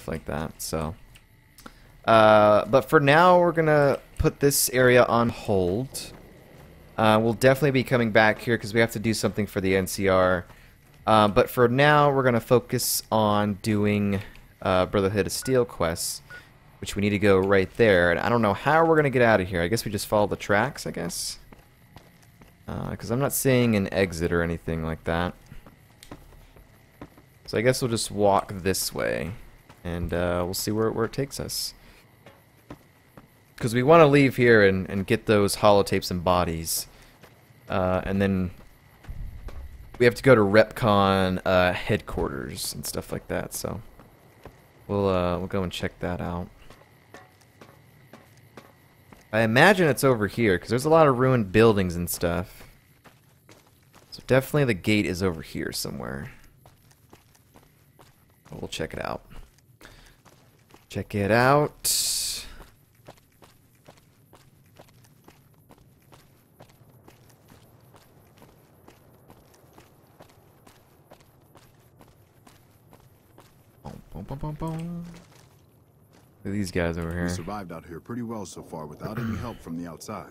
stuff like that. So, but for now, we're gonna put this area on hold. We'll definitely be coming back here because we have to do something for the NCR. But for now, we're gonna focus on doing Brotherhood of Steel quests, which we need to go right there. And I don't know how we're gonna get out of here. I guess we just follow the tracks, I guess. Because I'm not seeing an exit or anything like that. So I guess we'll just walk this way, and we'll see where it takes us. Because we want to leave here and get those holotapes and bodies. And then we have to go to Repcon headquarters and stuff like that, so we'll go and check that out. I imagine it's over here, because there's a lot of ruined buildings and stuff. So definitely the gate is over here somewhere. We'll check it out. Check it out. Boom, boom, boom, boom, boom. Look at these guys over here. We survived out here pretty well so far without any help from the outside.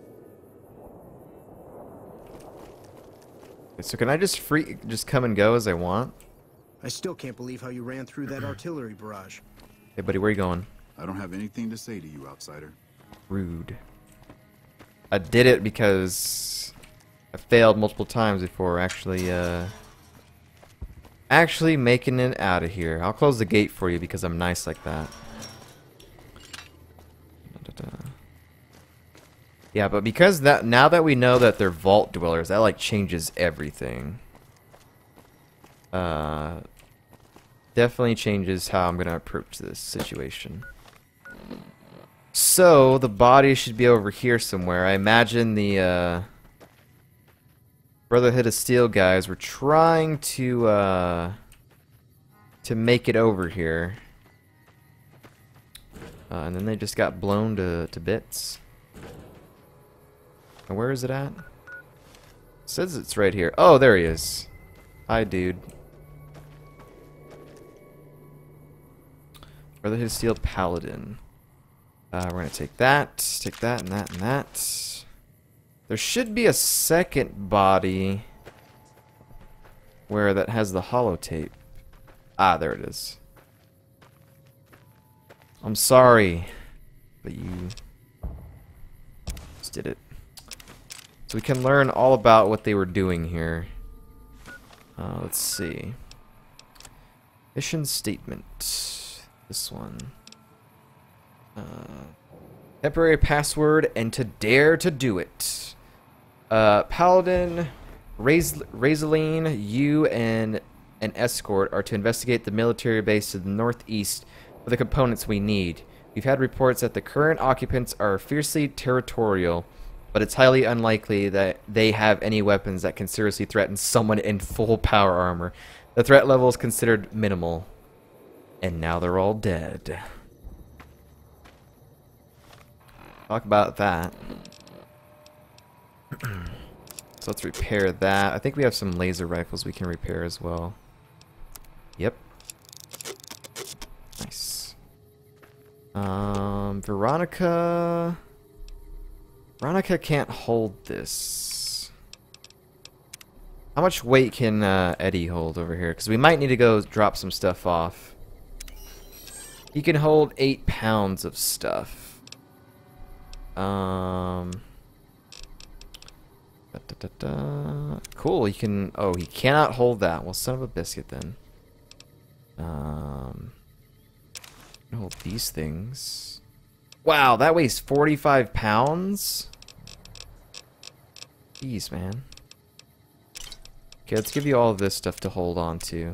Okay, so can I just come and go as I want? I still can't believe how you ran through that artillery barrage. Hey buddy, where you going? I don't have anything to say to you, outsider. Rude. I did it because I failed multiple times before actually making it out of here. I'll close the gate for you because I'm nice like that. Yeah, but because now that we know that they're vault dwellers, that like changes everything. Definitely changes how I'm gonna approach this situation. So the body should be over here somewhere. I imagine the Brotherhood of Steel guys were trying to make it over here, and then they just got blown to bits. And where is it at? It says it's right here. Oh, there he is. Hi, dude. Brotherhood of Steel Paladin. We're gonna take that, and that, and that. There should be a second body where that has the holotape. Ah, there it is. I'm sorry, but you just did it. So we can learn all about what they were doing here. Let's see. Mission statement. This one. Temporary password and to dare to do it. Paladin, Razeline, you and an escort are to investigate the military base to the northeast for the components we need. We've had reports that the current occupants are fiercely territorial, but it's highly unlikely that they have any weapons that can seriously threaten someone in full power armor. The threat level is considered minimal. And now they're all dead. Talk about that. So let's repair that. I think we have some laser rifles we can repair as well. Yep. Nice. Veronica can't hold this. How much weight can Eddie hold over here? Because we might need to go drop some stuff off. He can hold 8 pounds of stuff. Cool, he can... Oh, he cannot hold that. Well, son of a biscuit then. Hold these things. Wow, that weighs 45 pounds? Jeez, man. Okay, let's give you all of this stuff to hold on to.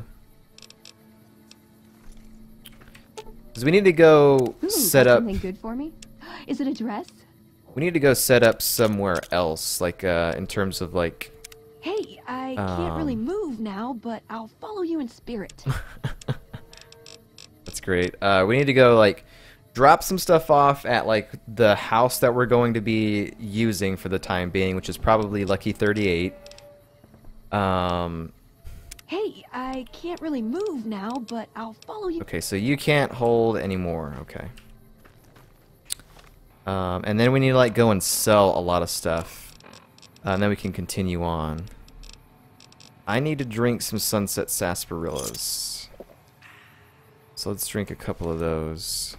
Because we need to go set up... Something good for me? Is it a dress? We need to go set up somewhere else, like, in terms of, like... Hey, I can't really move now, but I'll follow you in spirit. That's great. We need to go, like, drop some stuff off at, like, the house that we're going to be using for the time being, which is probably Lucky 38. Hey, I can't really move now, but I'll follow you. Okay, so you can't hold anymore. Okay. And then we need to like go and sell a lot of stuff. And then we can continue on. I need to drink some Sunset Sarsaparillas. So let's drink a couple of those.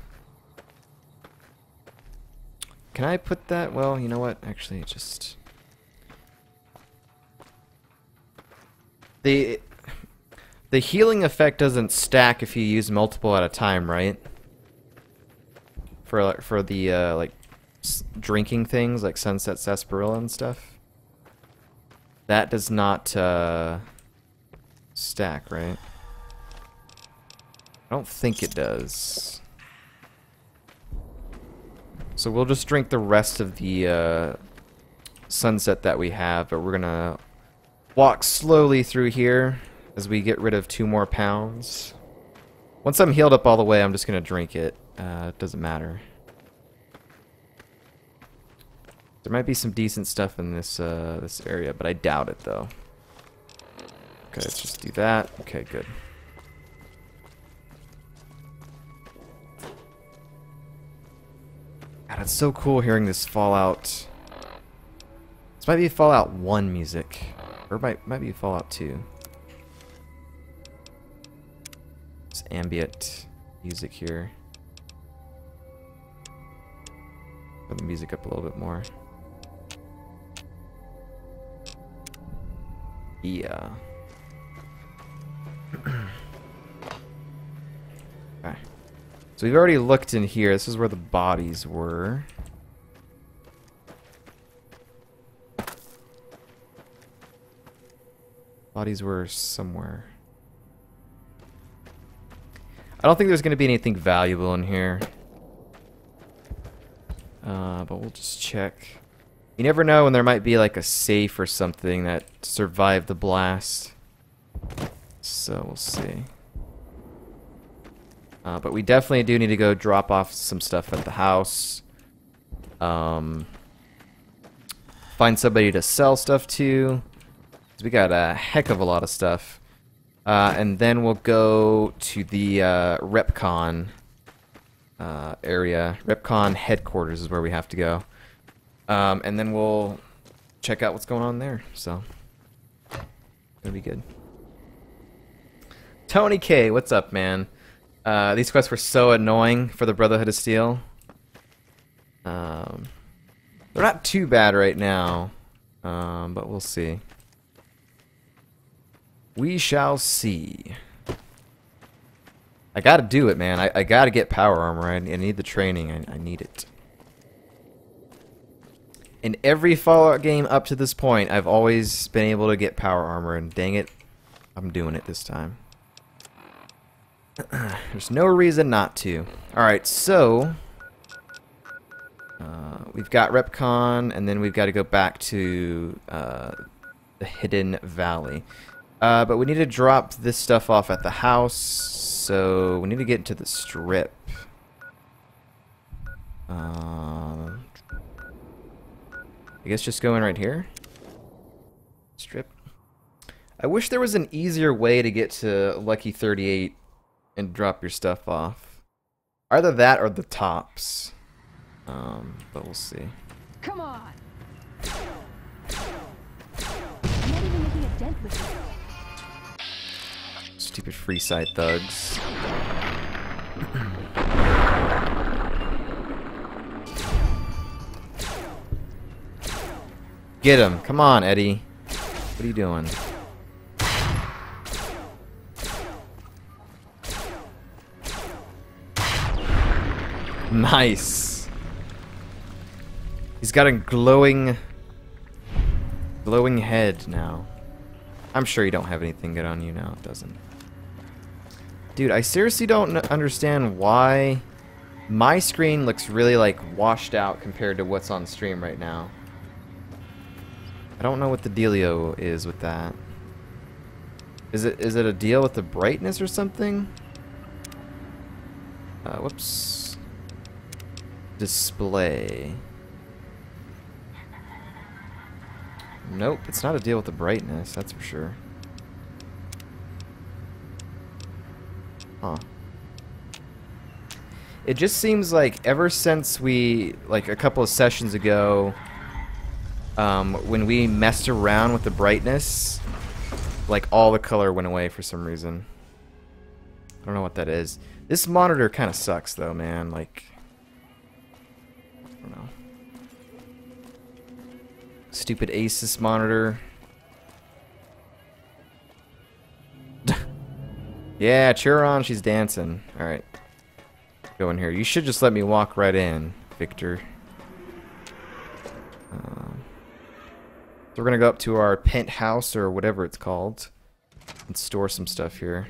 Can I put that? Well, you know what? Actually, just... The healing effect doesn't stack if you use multiple at a time, right? For the like drinking things like Sunset Sarsaparilla and stuff. That does not stack, right? I don't think it does. So we'll just drink the rest of the sunset that we have, but we're gonna walk slowly through here as we get rid of 2 more pounds. Once I'm healed up all the way, I'm just gonna drink it. It doesn't matter. There might be some decent stuff in this this area, but I doubt it though. Okay, let's just do that. Okay, good. God, it's so cool hearing this Fallout. This might be Fallout 1 music. Or might be Fallout 2. It's ambient music here. Put the music up a little bit more. Yeah. Okay. So we've already looked in here. This is where the bodies were. Bodies were somewhere. I don't think there's going to be anything valuable in here. But we'll just check. You never know when there might be like a safe or something that survived the blast. So we'll see. But we definitely do need to go drop off some stuff at the house. Find somebody to sell stuff to. 'Cause we got a heck of a lot of stuff. And then we'll go to the RepCon area. RepCon headquarters is where we have to go. And then we'll check out what's going on there. So, gonna be good. Tony K, what's up, man? These quests were so annoying for the Brotherhood of Steel. They're not too bad right now, but we'll see. We shall see. I gotta do it, man. I gotta get power armor. I need the training. I need it. In every Fallout game up to this point, I've always been able to get power armor, and dang it, I'm doing it this time. There's no reason not to. Alright, so... we've got RepCon, and then we've got to go back to the Hidden Valley. But we need to drop this stuff off at the house, so we need to get into the strip. I guess just go in right here. Strip. I wish there was an easier way to get to Lucky 38 and drop your stuff off. Either that or the tops. But we'll see. Come on. I'm not even making a dent with it. Stupid free side thugs. Get him. Come on, Eddie. What are you doing? Nice. He's got a glowing head now. I'm sure you don't have anything good on you now. It doesn't. Dude, I seriously don't understand why my screen looks really like washed out compared to what's on stream right now. I don't know what the dealio is with that. Is it a deal with the brightness or something? Whoops. Display. Nope, it's not a deal with the brightness, that's for sure. Huh. It just seems like ever since we, like a couple of sessions ago, when we messed around with the brightness, like all the color went away for some reason. I don't know what that is. This monitor kind of sucks though, man. Like, I don't know. Stupid Asus monitor. Yeah, cheer her on, she's dancing. Alright. Go in here. You should just let me walk right in, Victor. So we're gonna go up to our penthouse, or whatever it's called, and store some stuff here.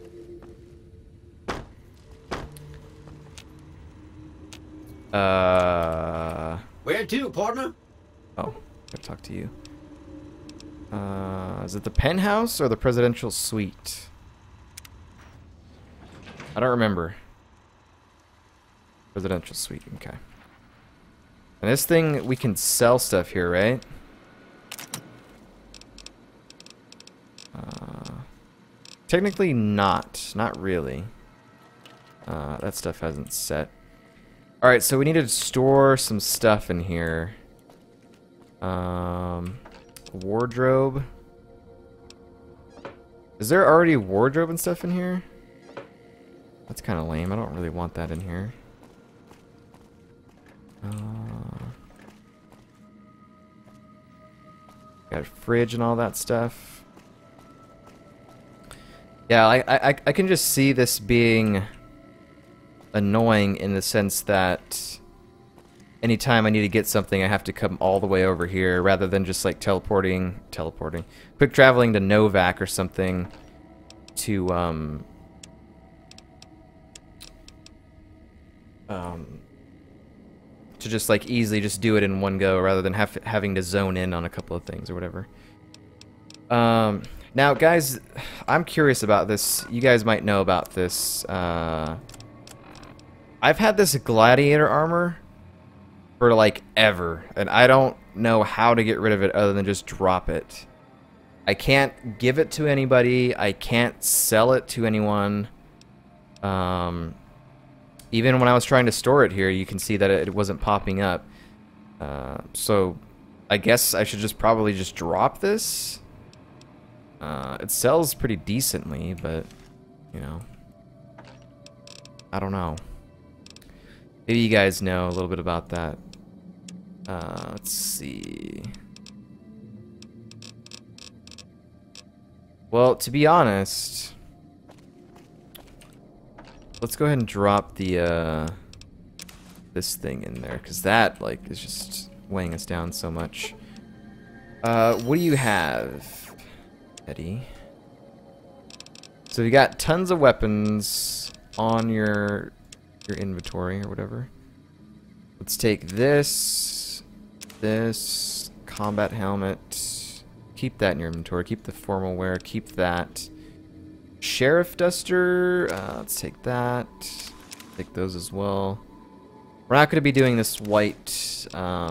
Where to, partner? Oh, gotta talk to you. Is it the penthouse or the presidential suite? I don't remember. Presidential suite, okay. And this thing, we can sell stuff here, right? Technically not. Not really. That stuff hasn't set. Alright, so we need to store some stuff in here. Wardrobe. Is there already wardrobe and stuff in here? That's kind of lame. I don't really want that in here. Got a fridge and all that stuff. Yeah, I can just see this being annoying in the sense that anytime I need to get something, I have to come all the way over here rather than just like teleporting, quick traveling to Novac or something to just like easily just do it in one go rather than having to zone in on a couple of things or whatever. Now, guys, I'm curious about this. You guys might know about this. I've had this gladiator armor for like ever, and I don't know how to get rid of it other than just drop it. I can't give it to anybody. I can't sell it to anyone. Even when I was trying to store it here, you can see that it wasn't popping up. So I guess I should just probably just drop this. It sells pretty decently, but, you know, I don't know. Maybe you guys know a little bit about that. Let's see. Well, to be honest, let's go ahead and drop the this thing in there, because that like is just weighing us down so much. What do you have, Eddie? So you got tons of weapons on your inventory or whatever. Let's take this combat helmet. Keep that in your inventory. Keep the formal wear. Keep that. Sheriff duster. Let's take that. Take those as well. We're not going to be doing this white,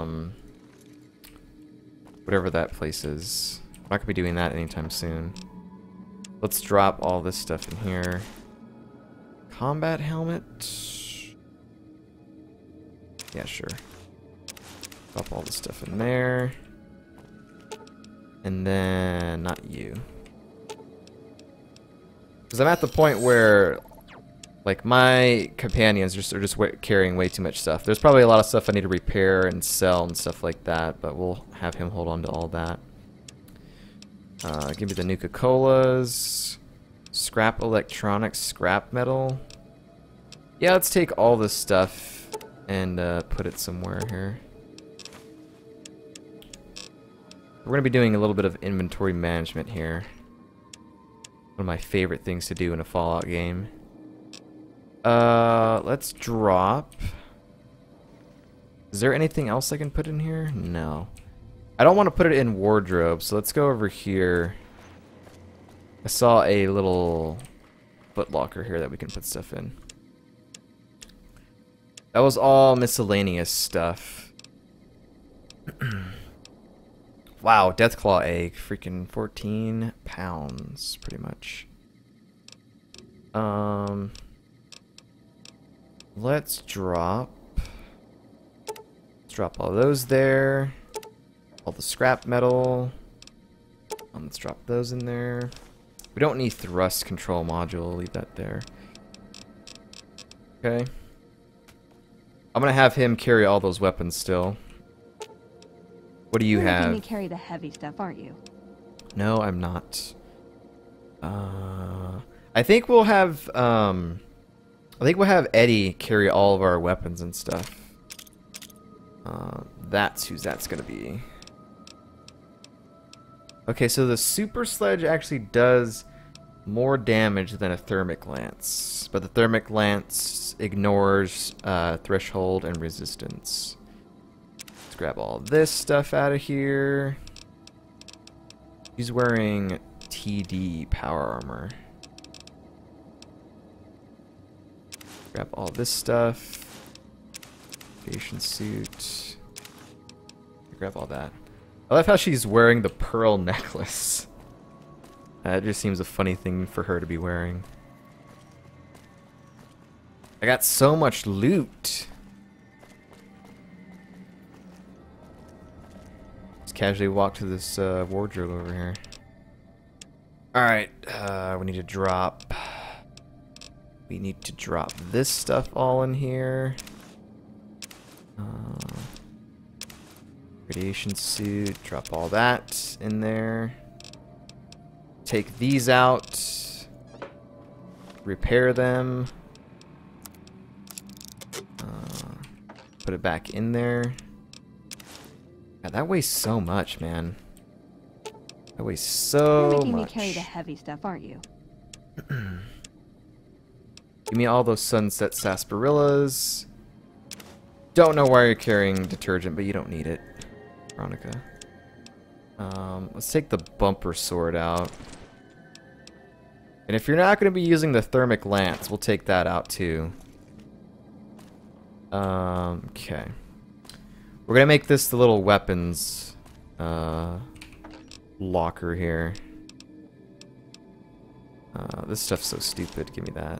whatever that place is. We're not going to be doing that anytime soon. Let's drop all this stuff in here. Combat helmet. Yeah, sure. Drop all this stuff in there. And then, not you. Because I'm at the point where, like, my companions are just carrying way too much stuff. There's probably a lot of stuff I need to repair and sell and stuff like that, but we'll have him hold on to all that. Give me the Nuka-Colas. Scrap electronics, scrap metal. Yeah, let's take all this stuff and put it somewhere here. We're going to be doing a little bit of inventory management here. One of my favorite things to do in a Fallout game. Let's drop. Is there anything else I can put in here? No. I don't want to put it in wardrobe, so let's go over here. I saw a little footlocker here that we can put stuff in. That was all miscellaneous stuff. Wow, Deathclaw egg. Freaking 14 pounds, pretty much. Let's drop all those there. All the scrap metal. Let's drop those in there. We don't need thrust control module. Leave that there. Okay. I'm gonna have him carry all those weapons still. What do you You're have? making me carry the heavy stuff, aren't you? No, I'm not. I think we'll have Eddie carry all of our weapons and stuff. That's who's that's gonna be. Okay, so the super sledge actually does more damage than a thermic lance, but the thermic lance ignores threshold and resistance. Let's grab all this stuff out of here. He's wearing TD power armor. Grab all this stuff. Radiation suit. Grab all that. I love how she's wearing the pearl necklace. That just seems a funny thing for her to be wearing. I got so much loot. Just casually walk to this wardrobe over here. Alright, we need to drop... We need to drop this stuff all in here. Radiation suit, drop all that in there. Take these out. Repair them. Put it back in there. God, that weighs so much, man. That weighs so You're making much. me carry the heavy stuff, aren't you? Give me all those sunset sarsaparillas. Don't know why you're carrying detergent, but you don't need it, Veronica. Let's take the bumper sword out. And if you're not going to be using the thermic lance, we'll take that out too. Okay. We're going to make this the little weapons locker here. This stuff's so stupid. Give me that.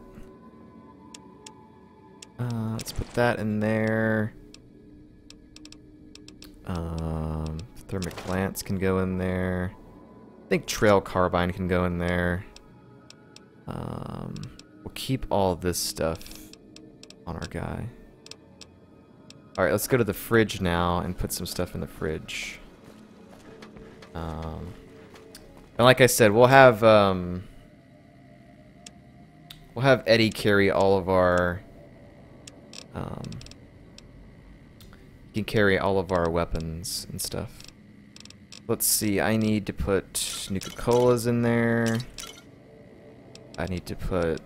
Let's put that in there. Thermic lance can go in there. I think trail carbine can go in there. We'll keep all this stuff on our guy. Alright, let's go to the fridge now and put some stuff in the fridge. And like I said, we'll have Eddie carry all of our he can carry all of our weapons and stuff. Let's see, I need to put Nuka-Colas in there. I need to put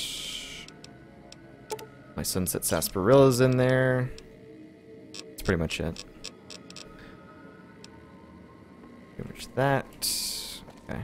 my sunset sarsaparillas in there. That's pretty much it. Pretty much that. Okay.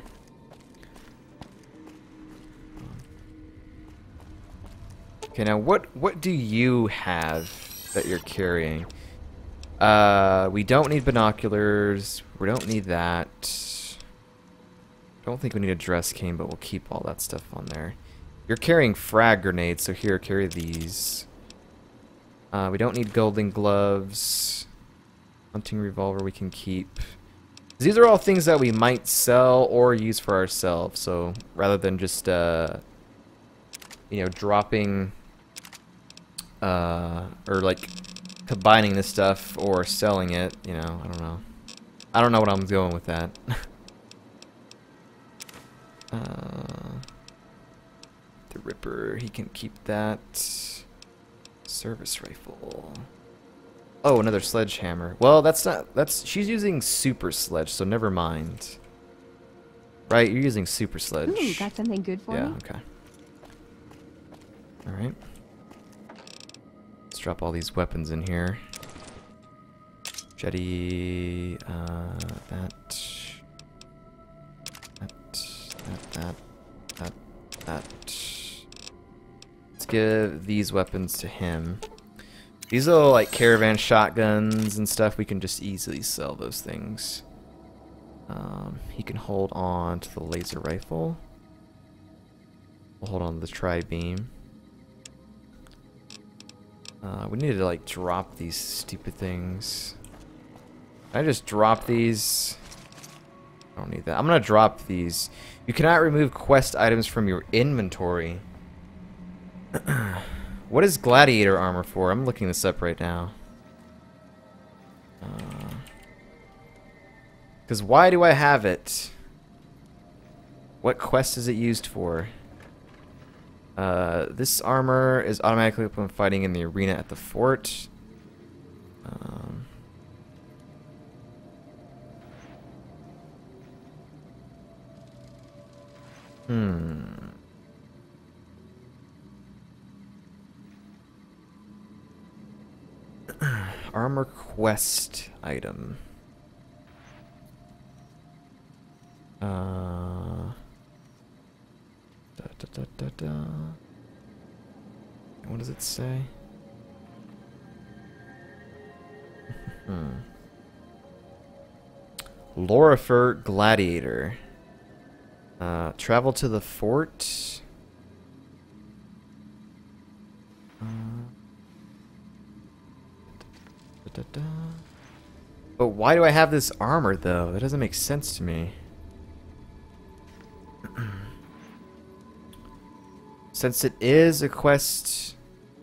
Okay, now what do you have that you're carrying? We don't need binoculars. We don't need that. Don't think we need a dress cane, but we'll keep all that stuff on there. You're carrying frag grenades, so here, carry these. We don't need golden gloves. Hunting revolver we can keep. These are all things that we might sell or use for ourselves, so rather than just, you know, dropping, or like combining this stuff or selling it, you know, I don't know. I don't know what I'm going with that. The Ripper, he can keep that. Service rifle. Oh, another sledgehammer. Well, she's using super sledge, so never mind. Right, you're using super sledge. Ooh, got something good for me? Yeah, okay. Alright. Let's drop all these weapons in here. Jetty, that. Let's give these weapons to him. These little like caravan shotguns and stuff, we can just easily sell those things. He can hold on to the laser rifle. We'll hold on to the tri-beam. We need to, like, drop these stupid things. Can I just drop these? I don't need that. I'm gonna drop these. You cannot remove quest items from your inventory. What is gladiator armor for? I'm looking this up right now. Because why do I have it? What quest is it used for? This armor is automatically when fighting in the arena at the fort. Armor quest item. What does it say? Lorifer Gladiator. Travel to the fort. But why do I have this armor, though? That doesn't make sense to me. Since it is a quest...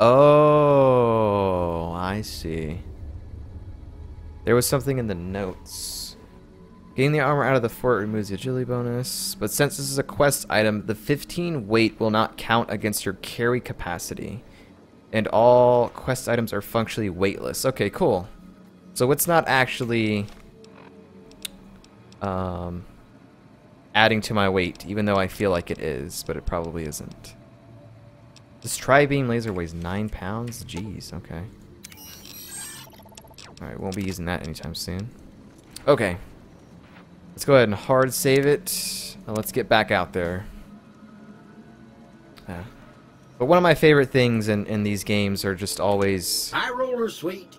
Oh, I see. There was something in the notes. Getting the armor out of the fort removes the agility bonus. But since this is a quest item, the 15 weight will not count against your carry capacity. And all quest items are functionally weightless. Okay, cool. So it's not actually adding to my weight, even though I feel like it is, but it probably isn't. This tri-beam laser weighs 9 pounds? Jeez, okay. Alright, won't be using that anytime soon. Okay. Let's go ahead and hard save it. And let's get back out there. But one of my favorite things in these games are just always... High roller, sweet.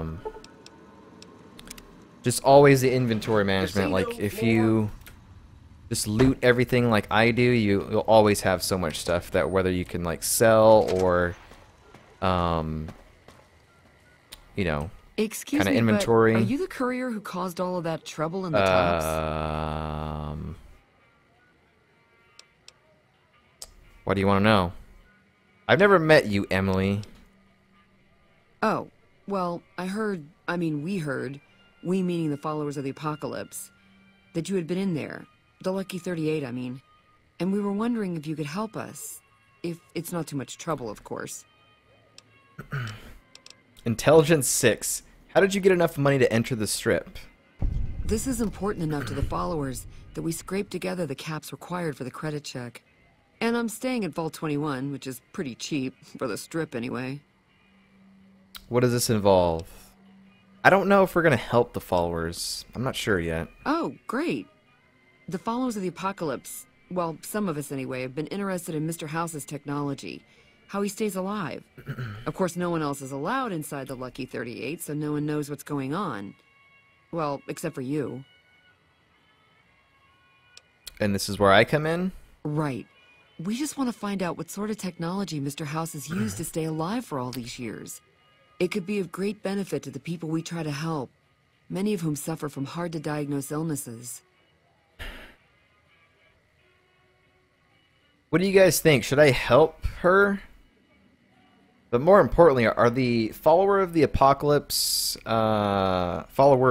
Just always the inventory management. Like, if you just loot everything like I do, you'll always have so much stuff that whether you can, like, sell or, you know, Excuse kind of me, inventory. but are you the courier who caused all of that trouble in the tops? What do you want to know? I've never met you, Emily. Oh, well, we heard, we meaning the followers of the apocalypse, that you had been in there. The Lucky 38, I mean. And we were wondering if you could help us. If it's not too much trouble, of course. Intelligence 6. How did you get enough money to enter the strip? This is important enough to the followers that we scraped together the caps required for the credit check. And I'm staying at Vault 21, which is pretty cheap, for the strip anyway. What does this involve? I don't know if we're going to help the followers. I'm not sure yet. Oh, great. The followers of the apocalypse, well, some of us anyway, have been interested in Mr. House's technology. How he stays alive. Of course, no one else is allowed inside the Lucky 38, so no one knows what's going on. Well, except for you. And this is where I come in? Right. We just want to find out what sort of technology Mr. House has used to stay alive for all these years. It could be of great benefit to the people we try to help, many of whom suffer from hard-to-diagnose illnesses. What do you guys think? Should I help her? But more importantly, are the followers of the apocalypse, are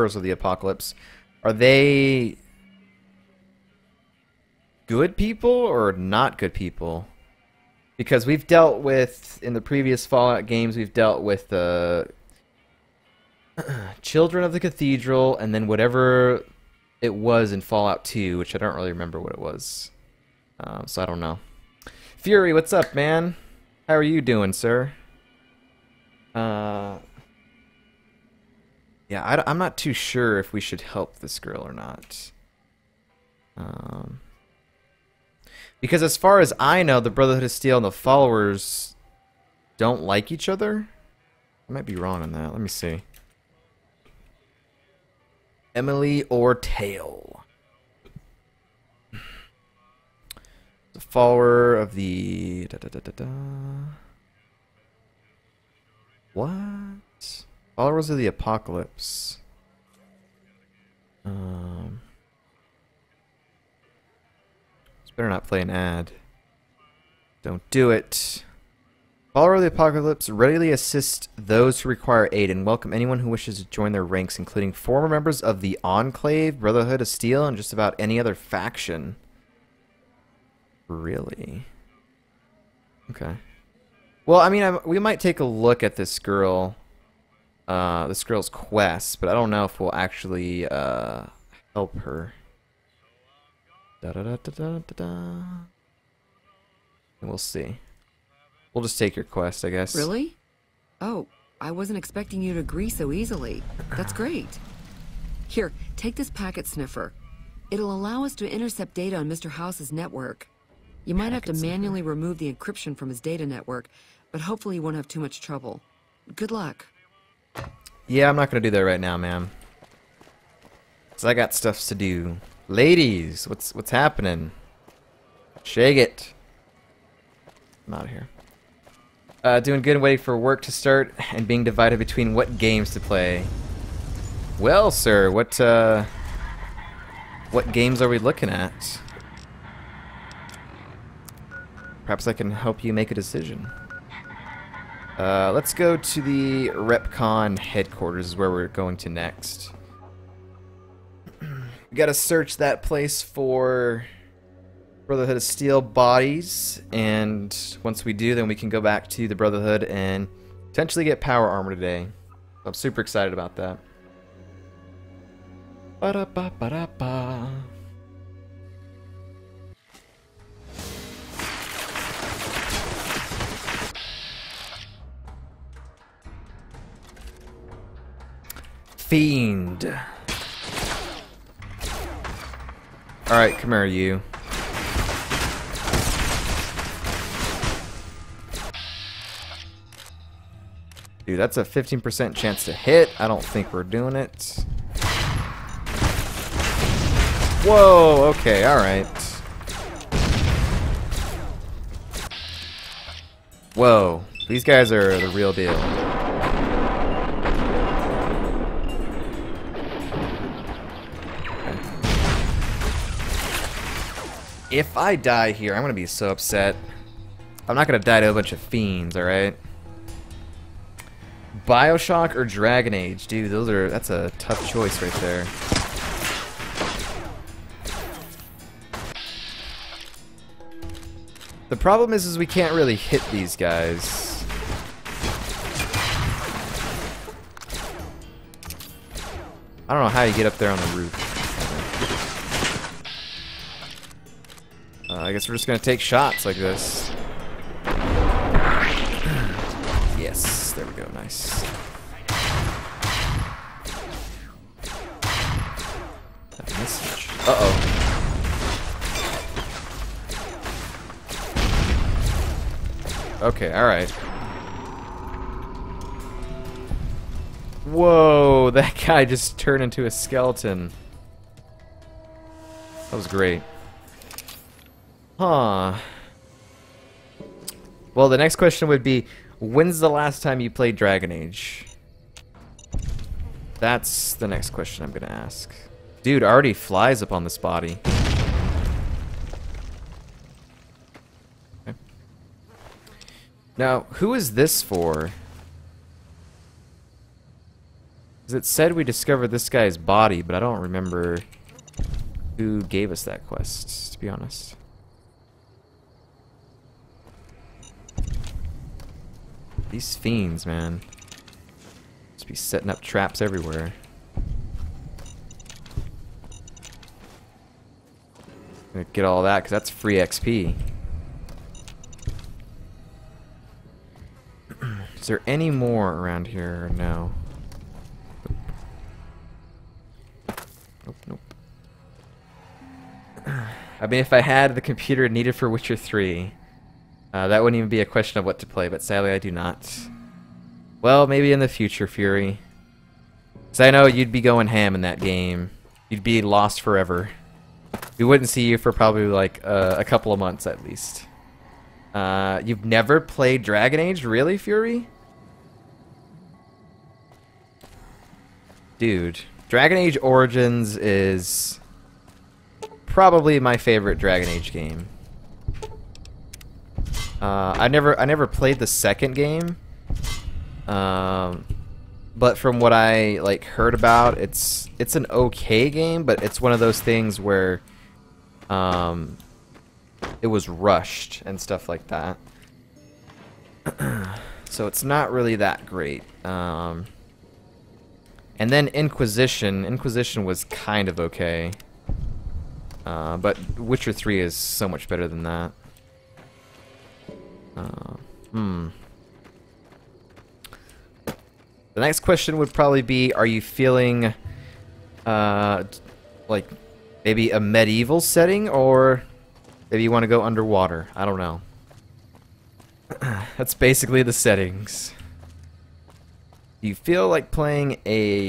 they good people or not good people? Because we've dealt with, in the previous Fallout games, we've dealt with the Children of the Cathedral, and then whatever it was in Fallout 2, which I don't really remember what it was. So I don't know. Fury, what's up, man? How are you doing, sir? Yeah, I'm not too sure if we should help this girl or not. Because as far as I know, the Brotherhood of Steel and the followers don't like each other. I might be wrong on that. Let me see. Emily or Tail. The follower of the... What? Followers of the Apocalypse. Better not play an ad. Don't do it. Follower of the Apocalypse readily assist those who require aid and welcome anyone who wishes to join their ranks, including former members of the Enclave, Brotherhood of Steel, and just about any other faction. Really? Okay. Well, I mean, we might take a look at this girl, this girl's quest, but I don't know if we'll actually help her. And we'll see. We'll just take your quest, I guess. Really? Oh, I wasn't expecting you to agree so easily. That's great. Here, take this packet sniffer. It'll allow us to intercept data on Mr. House's network. You might have to manually remove the encryption from his data network, but hopefully you won't have too much trouble. Good luck. Yeah, I'm not gonna do that right now, ma'am. 'Cause I got stuffs to do. Ladies, what's happening? Shake it. I'm out of here. Doing good and waiting for work to start and being divided between what games to play. Well, sir, what games are we looking at? Perhaps I can help you make a decision. Let's go to the RepCon headquarters, is where we're going to next. We gotta search that place for Brotherhood of Steel bodies, and once we do, then we can go back to the Brotherhood and potentially get power armor today. So I'm super excited about that. Ba-da-ba-ba-da-ba. Fiend. Alright, come here, you. Dude, that's a 15% chance to hit. I don't think we're doing it. Whoa, okay, alright. Whoa, these guys are the real deal. If I die here, I'm gonna be so upset. I'm not gonna die to a bunch of fiends, alright? BioShock or Dragon Age? Dude, that's a tough choice right there. The problem is we can't really hit these guys. I don't know how you get up there on the roof. I guess we're just gonna take shots like this. Yes, there we go, nice. That message. Uh-oh. Okay, alright. Whoa, that guy just turned into a skeleton. That was great. Huh. Well, the next question would be, when's the last time you played Dragon Age? That's the next question I'm gonna ask. Dude, already flies up on this body. Okay. Now, who is this for? 'Cause it said we discovered this guy's body, but I don't remember who gave us that quest, to be honest. These fiends, man. Just be setting up traps everywhere. Gonna get all that, because that's free XP. Is there any more around here? No. Nope, nope. I mean, if I had the computer needed for Witcher 3, that wouldn't even be a question of what to play, but sadly I do not. Well, maybe in the future, Fury. Because I know you'd be going ham in that game. You'd be lost forever. We wouldn't see you for probably like a couple of months at least. You've never played Dragon Age, really, Fury? Dude, Dragon Age Origins is probably my favorite Dragon Age game. I never played the second game. But from what I like heard about, it's an okay game, but it's one of those things where it was rushed and stuff like that. So it's not really that great. And then Inquisition was kind of okay. But Witcher 3 is so much better than that. The next question would probably be, are you feeling like maybe a medieval setting, or maybe you want to go underwater? I don't know. That's basically the settings. Do you feel like playing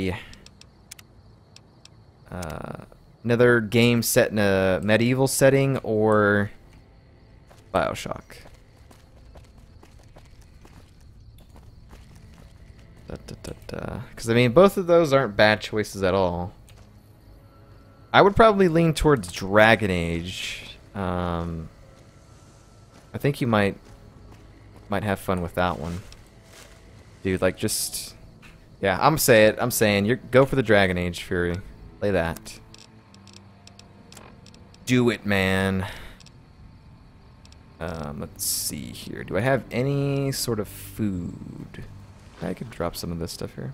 another game set in a medieval setting, or BioShock? Because I mean, both of those aren't bad choices at all. I would probably lean towards Dragon Age. I think you might have fun with that one, dude. Like, just yeah, I'm saying you go for the Dragon Age, Fury. Play that. Do it, man. Let's see here. Do I have any sort of food? I could drop some of this stuff here.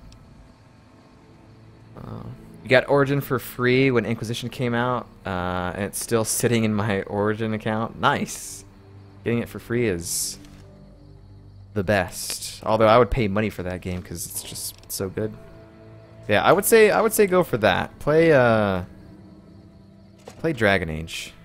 You got Origin for free when Inquisition came out, and it's still sitting in my Origin account. Nice. Getting it for free is the best. Although I would pay money for that game because it's just so good. Yeah, I would say go for that. Play Dragon Age.